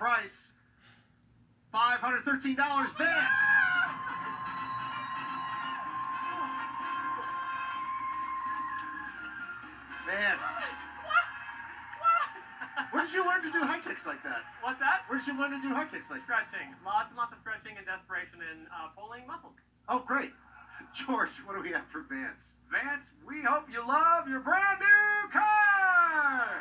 price. $513, Vance. Vance. Where did you learn to do high kicks like that? What's that? Where did you learn to do high kicks like that? Stretching. Lots and lots of stretching and desperation and pulling muscles. Oh, great. George, what do we have for Vance? Vance, we hope you love your brand new car!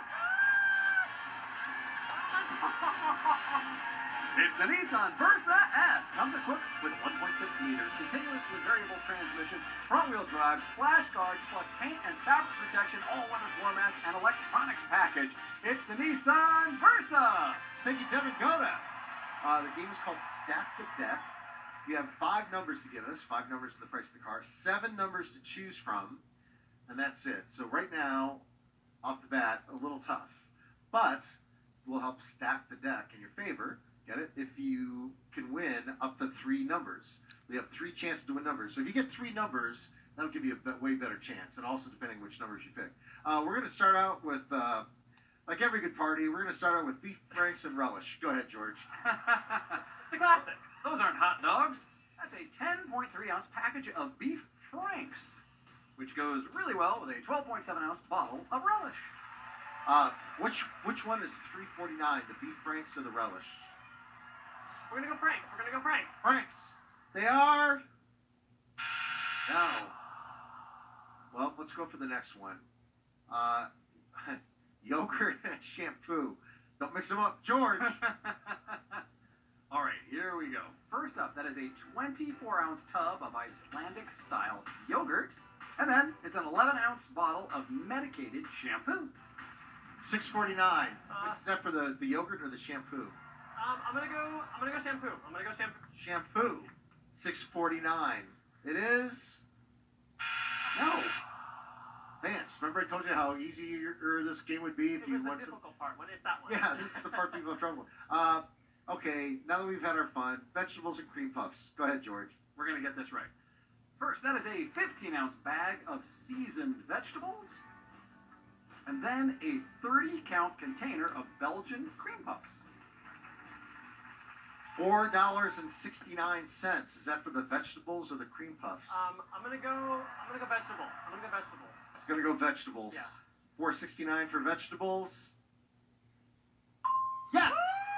It's the Nissan Versa S. Comes equipped with 1.6-liter continuously variable transmission, front-wheel drive, splash guards, plus paint and fabric protection, all-weather floor mats, and electronics package. It's the Nissan Versa. Thank you, Devin Goda. The game is called Stack the Deck. You have 5 numbers to give us, 5 numbers to the price of the car, 7 numbers to choose from, and that's it. So right now, off the bat, a little tough, but we'll help stack the deck in your favor. Get it? If you can win up to 3 numbers. We have 3 chances to win numbers. So if you get 3 numbers, that'll give you a way better chance, and also depending which numbers you pick. We're going to start out with, like every good party, we're going to start out with beef franks and relish. Go ahead, George. It's a classic. Those aren't hot dogs. That's a 10.3-ounce package of beef franks, which goes really well with a 12.7-ounce bottle of relish. Which one is $3.49, the beef franks or the relish? We're gonna go Franks. We're gonna go Franks. Franks. They are. No. Well, let's go for the next one. Yogurt and shampoo. Don't mix them up, George. All right, here we go. First up, that is a 24-ounce tub of Icelandic-style yogurt, and then it's an 11-ounce bottle of medicated shampoo. $6.49. Is that for the yogurt or the shampoo? I'm gonna go shampoo. I'm gonna go shampoo. Shampoo. $6.49. It is. No. Vance, remember I told you how easy this game would be if you want the difficult part. What is that one? Yeah, this is the part people have trouble with. Okay, now that we've had our fun, vegetables and cream puffs. Go ahead, George. We're going to get this right. First, that is a 15-ounce bag of seasoned vegetables. And then a 30-count container of Belgian cream puffs. $4.69. Is that for the vegetables or the cream puffs? I'm gonna go vegetables. I'm gonna go vegetables. It's gonna go vegetables. Yeah. $4.69 for vegetables. Yes!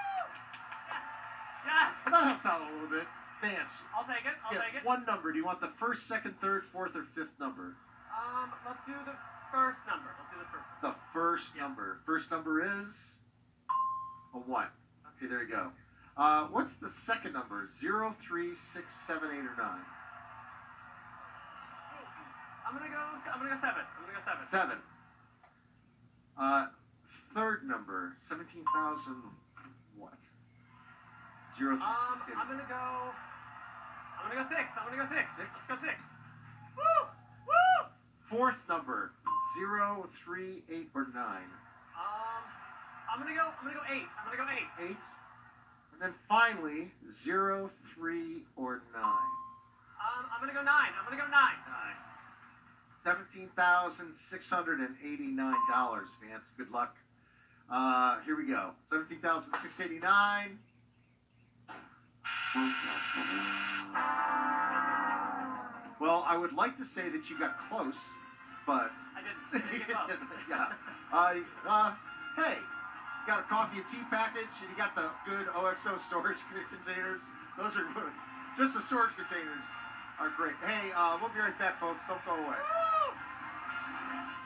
Yes! Well, that helps out a little bit. Vance. I'll take it. I'll take it. One number. Do you want the first, second, third, fourth, or fifth number? Let's do the first number. The first number. First number is a 1. Okay, there you go. What's the second number? 0, 3, 6, 7, 8, or 9? I'm gonna go 7. I'm gonna go 7. 7. Third number, 17,000 what? 0, 3, 6, 8. I'm gonna go 6. I'm gonna go 6. 6? Let's go 6. Woo! Woo! Fourth number, 0, 3, 8, or 9? I'm gonna go 8. I'm gonna go 8. 8. And then finally, 0, 3, or 9? I'm gonna go 9. I'm gonna go 9. 17,689, Vance. Good luck. Here we go. 17,689. Well, I would like to say that you got close, but I didn't get close. yeah. Hey, you got a coffee and tea package, and you got the good OXO storage containers. Those are good. Just the storage containers are great. Hey, we'll be right back, folks. Don't go away. Woo!